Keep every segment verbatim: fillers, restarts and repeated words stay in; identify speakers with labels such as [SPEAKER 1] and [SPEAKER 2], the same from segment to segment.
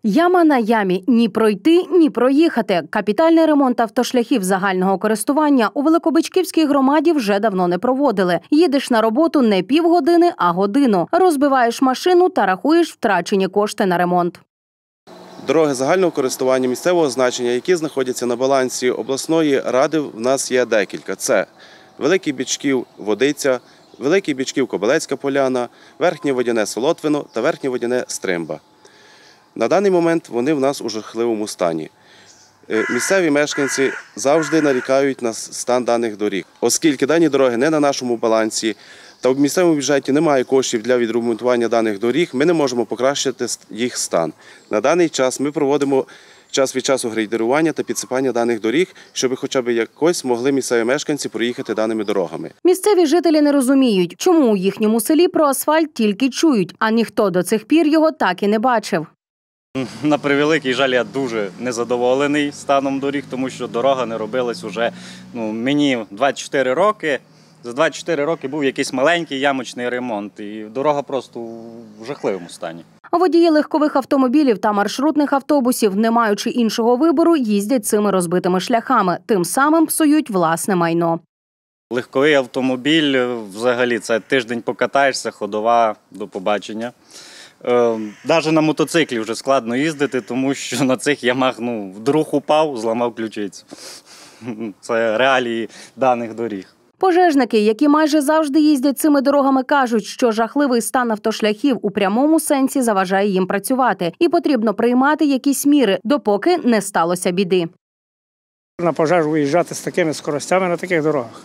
[SPEAKER 1] Яма на ямі – ні пройти, ні проїхати. Капітальний ремонт автошляхів загального користування у Великобичківській громаді вже давно не проводили. Їдеш на роботу не півгодини, а годину. Розбиваєш машину та рахуєш втрачені кошти на ремонт.
[SPEAKER 2] Дороги загального користування місцевого значення, які знаходяться на балансі обласної ради, в нас є декілька. Це Великий Бичків – Водиця, Великий Бичків – Кобилецька Поляна, Верхнє Водяне – Солотвино та Верхнє Водяне – Стримба. На даний момент вони в нас у жахливому стані. Місцеві мешканці завжди нарікають на стан даних доріг. Оскільки дані дороги не на нашому балансі, та в місцевому бюджеті немає коштів для відремонтування даних доріг, ми не можемо покращити їх стан. На даний час ми проводимо час від часу грейдерування та підсипання даних доріг, щоб хоча б якось могли місцеві мешканці проїхати даними дорогами.
[SPEAKER 1] Місцеві жителі не розуміють, чому у їхньому селі про асфальт тільки чують, а ніхто до цих пір його так і не бачив.
[SPEAKER 3] На превеликий жаль, я дуже незадоволений станом доріг, тому що дорога не робилась вже, ну, мені двадцять чотири роки. За двадцять чотири роки був якийсь маленький ямочний ремонт, і дорога просто в жахливому стані.
[SPEAKER 1] Водії легкових автомобілів та маршрутних автобусів, не маючи іншого вибору, їздять цими розбитими шляхами, тим самим псують власне майно.
[SPEAKER 3] Легковий автомобіль, взагалі, це тиждень покатаєшся, ходова, до побачення. Навіть на мотоциклі вже складно їздити, тому що на цих ямах, ну, вдруг упав, зламав ключицю. Це реалії даних доріг.
[SPEAKER 1] Пожежники, які майже завжди їздять цими дорогами, кажуть, що жахливий стан автошляхів у прямому сенсі заважає їм працювати. І потрібно приймати якісь міри, допоки не сталося біди.
[SPEAKER 4] На пожежу виїжджати з такими скоростями на таких дорогах.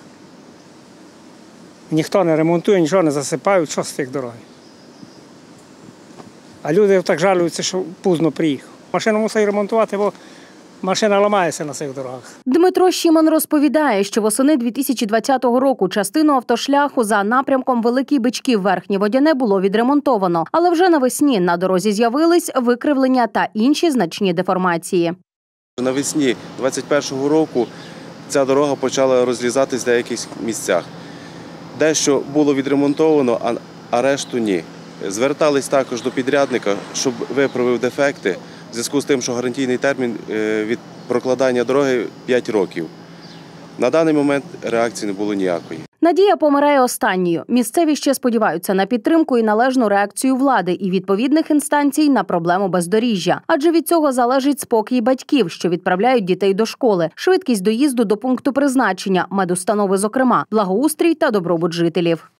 [SPEAKER 4] Ніхто не ремонтує, нічого не засипають, що з тих дорог. А люди так жалуються, що пізно приїхав. Машину мусить ремонтувати, бо машина ламається на цих дорогах.
[SPEAKER 1] Дмитро Щіман розповідає, що восени дві тисячі двадцятого року частину автошляху за напрямком Великий Бичків – Верхнє Водяне було відремонтовано. Але вже навесні на дорозі з'явились викривлення та інші значні деформації.
[SPEAKER 2] Навесні двадцять першого року ця дорога почала розлізатись в деяких місцях. Дещо було відремонтовано, а решту ні. Звертались також до підрядника, щоб виправив дефекти, в зв'язку з тим, що гарантійний термін від прокладання дороги п'ять років. На даний момент реакції не було ніякої.
[SPEAKER 1] Надія помирає останньою. Місцеві ще сподіваються на підтримку і належну реакцію влади і відповідних інстанцій на проблему бездоріжжя. Адже від цього залежить спокій батьків, що відправляють дітей до школи, швидкість доїзду до пункту призначення, медустанови зокрема, благоустрій та добробут жителів.